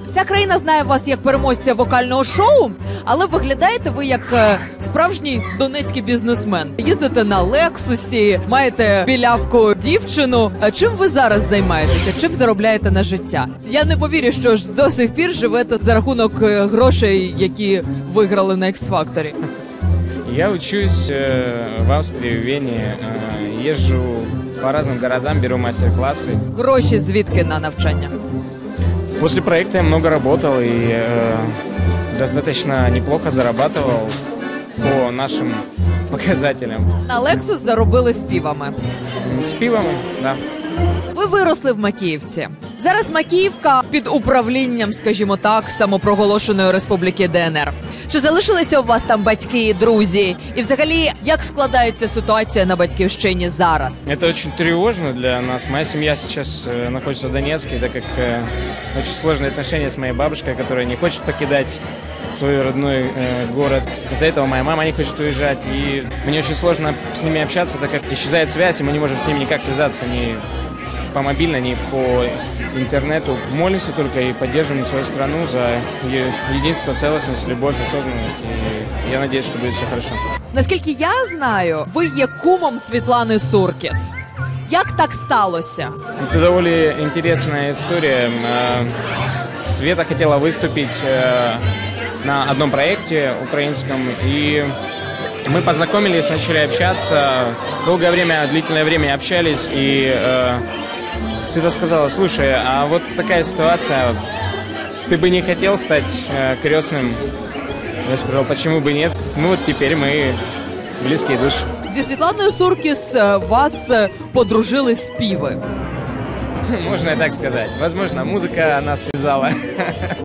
Вся країна знає вас як переможця вокального шоу, але виглядаєте ви як справжній донецький бізнесмен. Їздите на Лексусі, маєте білявку дівчину. Чим ви зараз займаєтеся? Чим заробляєте на життя? Я не повірю, що ж до сих пір живете за рахунок грошей, які виграли на X-Factor. Я учусь в Австрии, в Вене, езжу по разным городам, беру мастер-классы. Гроші звідки на навчання? После проекта я много работал и достаточно неплохо зарабатывал по нашим показателям. На Lexus заробили співами. С пивом, да. Ви виросли в Макіївці. Зараз Макіївка під управлінням, скажімо так, самопроголошеної республіки ДНР. Чи залишилися у вас там батьки, друзі? І взагалі, як складається ситуація на батьківщині зараз? Это очень тревожно для нас. Моя семья сейчас находится в Донецке, так как очень сложные отношения с моей бабушкой, которая не хочет покидать свой родной город. Из-за этого моя мама не хочет уезжать, и мне очень сложно с ними общаться, так как исчезает связь, и мы не можем с ними никак связаться, ни по мобильно, ни по интернету. Молимся только и поддерживаем свою страну за ее единство, целостность, любовь, осознанность, и я надеюсь, что будет все хорошо. Наскільки я знаю, ви є кумом Світлани Суркіс. Як так сталося? Это довольно интересная история. Света хотела выступить на одном проекте украинском, и мы познакомились, начали общаться. Долгое время, длительное время общались, и Света сказала: слушай, а вот такая ситуация, ты бы не хотел стать крестным? Я сказал, почему бы нет? Ну вот теперь мы близкие души. Зі Світланою Суркіс вас подружили співи. Можно и так сказать. Возможно, музыка нас связала.